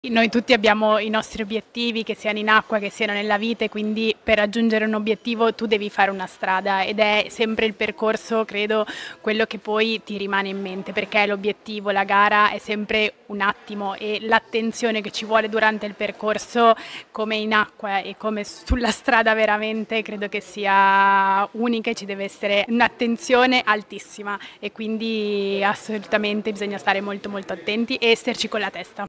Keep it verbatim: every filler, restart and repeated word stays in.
Noi tutti abbiamo i nostri obiettivi, che siano in acqua, che siano nella vita, e quindi per raggiungere un obiettivo tu devi fare una strada ed è sempre il percorso, credo, quello che poi ti rimane in mente, perché l'obiettivo, la gara è sempre un attimo e l'attenzione che ci vuole durante il percorso, come in acqua e come sulla strada veramente, credo che sia unica e ci deve essere un'attenzione altissima e quindi assolutamente bisogna stare molto molto attenti e esserci con la testa.